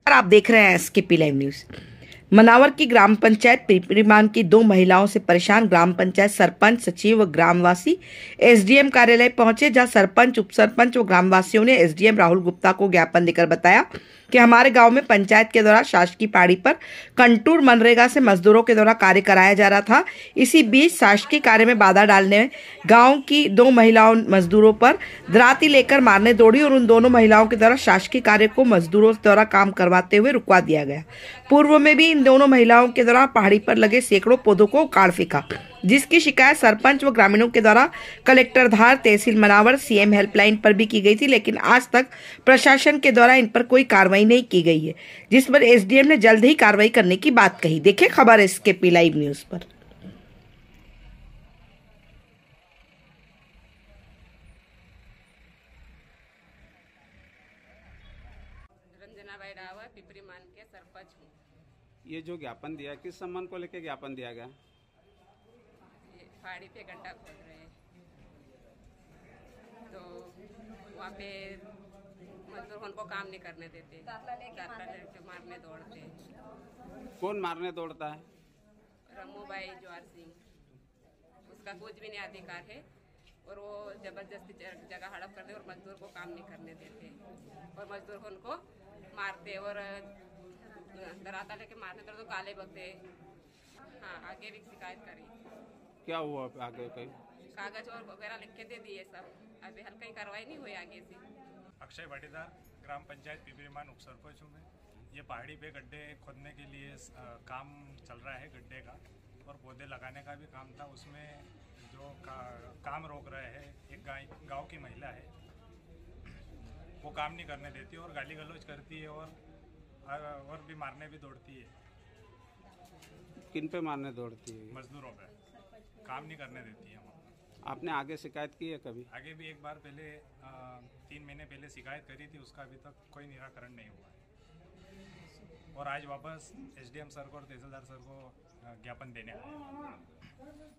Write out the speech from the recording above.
आप देख रहे हैं एसकेपी लाइव न्यूज। मनावर की ग्राम पंचायत पिपरीमान की 2 महिलाओं से परेशान ग्राम पंचायत सरपंच, सचिव व ग्रामवासी एसडीएम कार्यालय पहुंचे, जहां सरपंच, उप सरपंच व ग्रामवासियों ने एसडीएम राहुल गुप्ता को ज्ञापन देकर बताया कि हमारे गांव में पंचायत के द्वारा शासकीय पहाड़ी पर कंटूर मनरेगा से मजदूरों के द्वारा कार्य कराया जा रहा था। इसी बीच शासकीय कार्य में बाधा डालने गांव की 2 महिलाओं मजदूरों पर दराती लेकर मारने दौड़ी और उन दोनों महिलाओं के द्वारा शासकीय कार्य को मजदूरों द्वारा काम करवाते हुए रुकवा दिया गया। पूर्व में भी इन दोनों महिलाओं के द्वारा पहाड़ी पर लगे सैकड़ों पौधों को उखाड़ फेंका, जिसकी शिकायत सरपंच व ग्रामीणों के द्वारा कलेक्टर धार, तहसील मनावर, सीएम हेल्पलाइन पर भी की गई थी, लेकिन आज तक प्रशासन के द्वारा इन पर कोई कार्रवाई नहीं की गई है, जिस पर एसडीएम ने जल्द ही कार्रवाई करने की बात कही। देखिए खबर एसकेपी लाइव न्यूज पर। रंजनाबाई रावत पिपरीमान के सरपंच हूँ। ये जो ज्ञापन दिया, किस सम्मान को लेकर ज्ञापन दिया गया? पहाड़ी पे गड्ढा खोद रहे हैं, तो वहाँ पे मजदूर उनको काम नहीं करने देते, लेके मारने दौड़ते। कौन मारने दौड़ता है? रमूबाई जवार सिंह, उसका कुछ भी नहीं अधिकार है और वो जबरदस्ती जगह हड़प करते और मजदूर को काम नहीं करने देते और मजदूर को उनको मारते और दराता लेके मारने दौड़ते, तो काले बगते। हाँ, आगे भी शिकायत करी। क्या हुआ आगे? कहीं कागज और वगैरह लिख के दे दिए सब, अभी हल्का ही कार्रवाई नहीं हुई आगे से। अक्षय भाटीदार, ग्राम पंचायत पिपरीमान उप सरपंच हूँ मैं। ये पहाड़ी पे गड्ढे खोदने के लिए काम चल रहा है गड्ढे का, और पौधे लगाने का भी काम था। उसमें जो काम रोक रहे हैं, एक गांव की महिला है, वो काम नहीं करने देती और गाली गलौज करती है और भी मारने भी दौड़ती है। किन पे मारने दौड़ती है? मजदूरों पे काम नहीं करने देती है। आपने आगे शिकायत की है कभी? आगे भी एक बार पहले 3 महीने पहले शिकायत करी थी, उसका अभी तक कोई निराकरण नहीं हुआ है। और आज वापस एसडीएम सर को और तहसीलदार सर को ज्ञापन देने आए।